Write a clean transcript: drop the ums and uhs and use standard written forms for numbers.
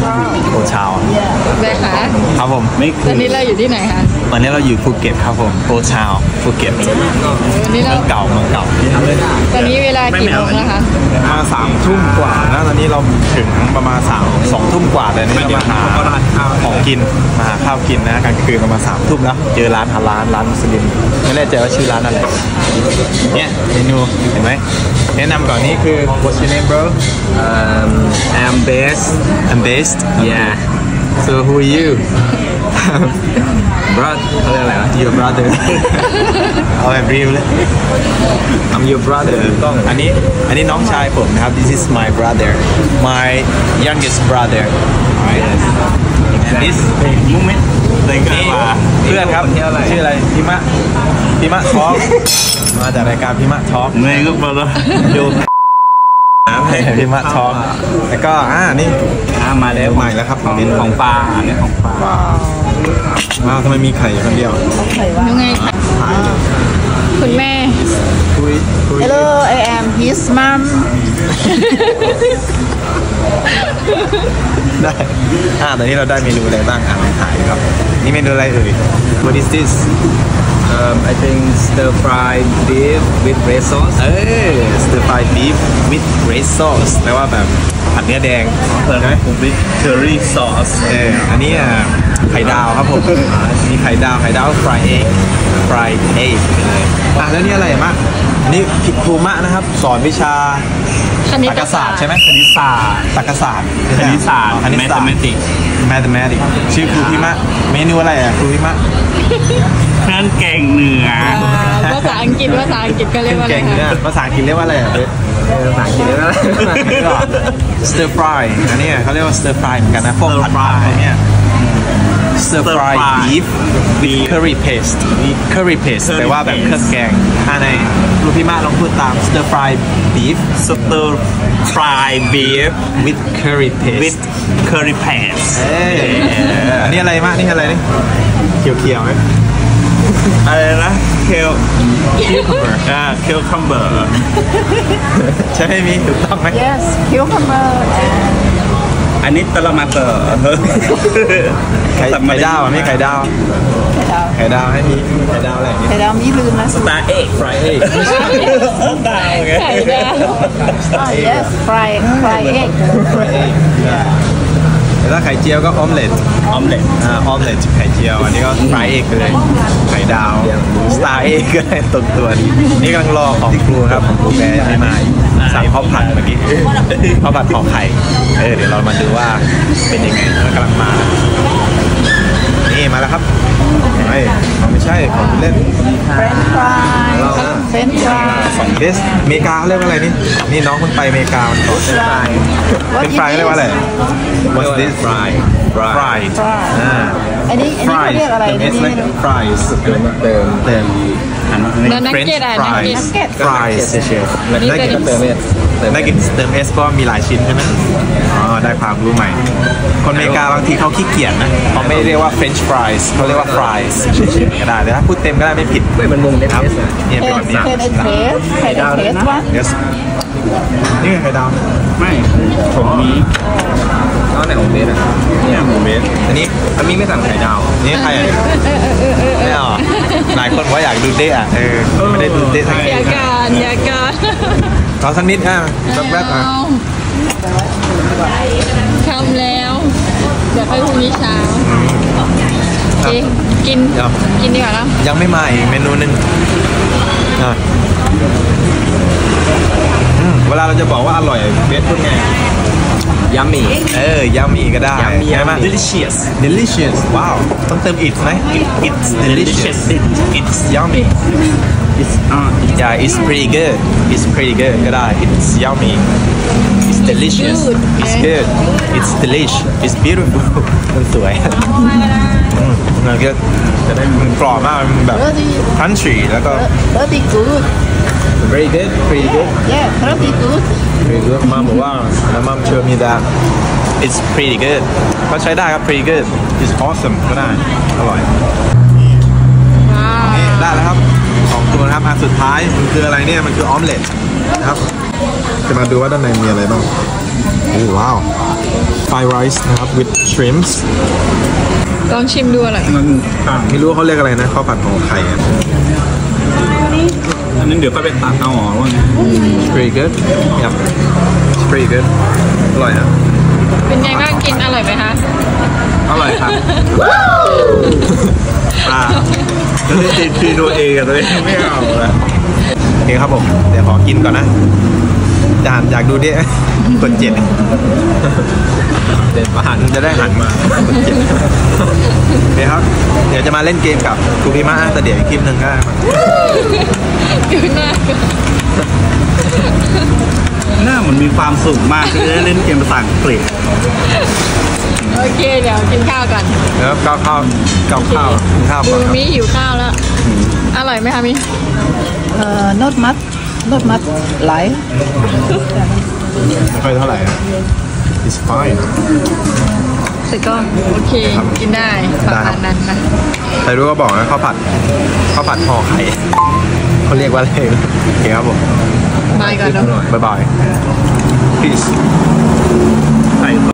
โอชาวได้ค่ะครับผมตอนนี้เราอยู่ที่ไหนคะตอนนี้เราอยู่ภูเก็ตครับผมโอชาวภูเก็ตวันนี้เราเก่าเมืองเก่าตอนนี้เวลากี่โมงแล้วคะมา3 ทุ่มกว่าแล้วตอนนี้เราถึงประมาณ2 ทุ่มกว่าเลยนี่เรามาหาของกินมาหาข้าวกินนะกลางคืนประมาณ3 ทุ่มแล้วเจอร้านร้านมุสลิมไม่แน่ใจว่าชื่อร้านอะไรเนี่ยเมนูเห็นไหมแนะนำก่อนนี่คือ What's your name bro I'm based yeah so who are you brother เขาเรียกอะไรวะ your brother เอาแบบรีวเลย I'm your brother อันนี้น้องชายผมนะครับ this is my brother my youngest brother and this มุ้งไหมนี่เพื่อนครับชื่ออะไรพิมะทอล์กมาจากรายการพิมะทอล์กเงยก็มาแล้วดูพิมะทอล์กแล้วก็นี่มาแล้วใหม่แล้วครับของปลาเนี่ยของปลาว้าวทำไมมีไข่คนเดียวยังไงคะคุณแม่ Hello I am his mom ได้ตอนนี้เราได้เมนูอะไรบ้างถ่ายครับนี่เมนูอะไรเอ่ย What is this I think stir fried beef with red sauce stir fried beef with red sauce แปลว่าแบบผัดเนื้อแดงใช่ไหมcurry sauce อันนี้ไข่ดาวครับผมมีไข่ดาวfried egg แล้วนี่อะไรมะนี่ครูมะนะครับสอนวิชาตรรกศาสตร์ใช่ไหมคณิตศาสตร์ตรรกศาสตร์mathematics ชื่อครูพิมะเมนูอะไรครูพิมะเพื่อนเก่งเหนือภาษาอังกฤษก็เรียกว่าอะไรคะภาษาอังกฤษเรียกว่าอะไรภาษาอังกฤษเรียกว่า stir fry อันนี้เขาเรียกว่า stir fry เหมือนกันนะพวกผัดเนี่ย stir fry beef with curry paste แปลว่าแบบเครื่องแกงในรูปพิมาลองพูดตาม stir fry beef with curry paste อันนี้อะไรมะนี่อะไรนี่เขียวไหมอะไรนะcucumber ใช่ไหมมีถูกต้องไหม Yes cucumber อันนี้ตะละมาเตอร์ไข่ดาวไม่ไข่ดาวให้มีไข่ดาวอะไรไข่ดาวมีลืมนะ star egg fry egg ไม่ใช่ดาวไงไข่ดาว yes fry egg แล้วไข่เจียวก็ออมเล็ตไข่เจียวอันนี้ก็ fry egg เลยไข่ดาว star egg ก็ได้ตรงตัวนี่กำลังรอของครูครับของครูแกยังไม่มาสั่งข้าวผัดเมื่อกี้ข้าวผัดห่อไข่เดี๋ยวเรามาดูว่าเป็นยังไงกำลังมานี่มาแล้วครับไม่ใช่ของเล่น French fry อเมริกาเขาเรียกว่าอะไรนี่น้องคนไปอเมริกาเป็นฟรายเรียกว่าอะไร What's this fried อันนี้เขาเรียกอะไรนี่ fries เติมนักเก็ต fries เฉยๆนักเก็ตเติม S เพราะมีหลายชิ้นใช่ไหมได้ความรู้ใหม่คนอเมริกาบางทีเขาขี้เกียจนะเขาไม่เรียกว่า French fries เขาเรียกว่า fries ก็ได้แต่ถ้าพูดเต็มก็ได้ไม่ผิดมันมุงเครับเนี่ยเป็นแบบนี้ไข่ดาววะนี่ไข่ดาวไม่ผมมีแล้วไหนของเบสเนี่ยของเบสอันนี้ไม่สั่งไข่ดาวนี่ใครไม่เอาหลายคนว่าอยากดูเดะไม่ได้ดูเดะทั้งอย่าการขอสักนิดแป๊บทำแล้วเดี๋ยวไปพรุ่งนี้เช้ากินดีกว่าแล้วยังไม่มาอีกเมนูนึงเวลาเราจะบอกว่าอร่อยเบสพูดไง yummy ยัมมี่ก็ได้ใช่ไหม delicious ว้าวต้องเติม it ไหม it's delicious it's yummy it's pretty good ก็ได้ it's yummy it's delicious it's good it's delish it's beautiful มันสวยมันก็จะได้มันกรอบมากมันแบบ crunchy แล้วก็ very good very good pretty good yeah very good มาบอกว่าแล้วมัมเชื่อมีthat it's pretty good ก็ใช้ได้ครับ pretty good it's awesome ก็ได้อร่อยนี่ได้แล้วครับของตัวนะครับอันสุดท้ายมันคืออะไรเนี่ยมันคือออมเล็ตนะครับจะมาดูว่าด้านในมีอะไรบ้างโอ้ว้าว fried rice นะครับ with shrimps ลองชิมดูอร่อยมันต่างไม่รู้ว่าเขาเรียกอะไรนะข้าวผัดห่อไข่อะอันนั้นเดี๋ยวก็ไปตัดเอาหรอว่าไง pretty good yep it's pretty good อร่อยนะเป็นไงบ้างกินอร่อยไหมคะอร่อยครับก็เลยติดทีตัวเองกันเลยไม่เอาละโอเคครับผมเดี๋ยวขอกินก่อนนะจานอยากดูดิกด7เด็ดประหันจะได้หันมากด7โอเคครับเดี๋ยวจะมาเล่นเกมกับครูพิมะแต่เดี๋ยวอีกคลิปหนึ่งก็ได้ครับดูหน้ากันหน้ามันมีความสุขมากที่ได้เล่นเกมภาษาอังกฤษโอเคเดี๋ยวกินข้าวกันแล้วก้าวข้าวกินข้าวดูก่อนครับมิหิวข้าวแล้ว อร่อยไหมคะมิ not much like ไม่ค่อยเท่าไหร่นะ it's fine แต่ก็โอเคกินได้ประมาณนั้นนะใครรู้ก็บอกนะข้าวผัดห่อไข่เขาเรียกว่าอะไรโอเคครับผมบายก่อนเนาะบ๊ายบาย peace